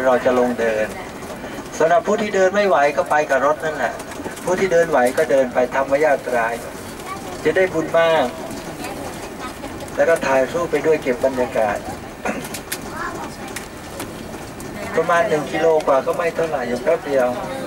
เราจะลงเดินสำหรับผู้ที่เดินไม่ไหวก็ไปกับรถนั่นแหละผู้ที่เดินไหวก็เดินไปธรรมยาตราจะได้บุญมากแล้วก็ถ่ายรูปไปด้วยเก็บบรรยากาศประมาณ1 กิโลกว่าก็ไม่เท่าไหร่อย่างแป๊บเดียว